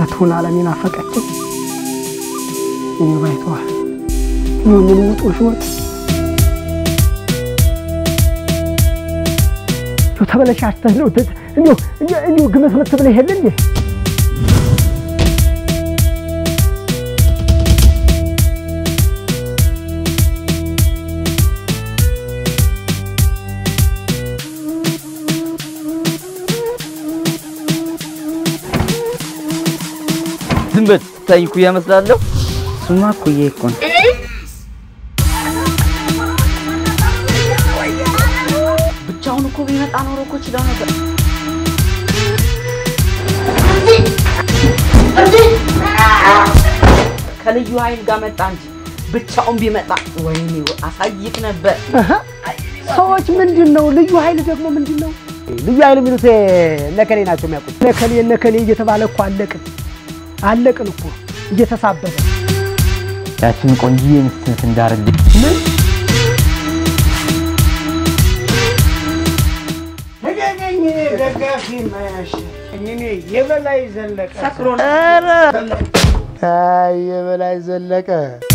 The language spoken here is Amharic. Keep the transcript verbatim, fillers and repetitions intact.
አትሁን ዓለሚና ፈቀችው እኔ ባይተዋ ምን ምን ወጥሽ ሹ ተበለሻሽተህ ነው እንዴ እንዴ ግመት መጥተህ ብለህ ሄደል እንዴ ዝምበት ታይኩ ያመስላልው ሱማ ኩዬ ይኮን ብቻውን እኮ ቢመጣ ኖሮ እኮ ይችላል ነበር ከልዩ ኃይል ጋር መጣ እንጂ ብቻውን ቢመጣ ወይኔ አሳይት ነበር ሰዎች ምንድነው ልዩ ኃይል ደግሞ ምንድነው ልዩ ኃይል የሚሉት ነከሌ ናቸው የሚያውቁት ነከሌ ነከሌ እየተባለ እኮ አለቅን አለቅን እኮ እየተሳበበ ያችን ቆንጂዬ ምስት እንዳረግ ምን ነገኝ ደጋፊ ማያሽ እኔ የበላይ ዘለቀ ሰክሮን አይ የበላይ ዘለቀ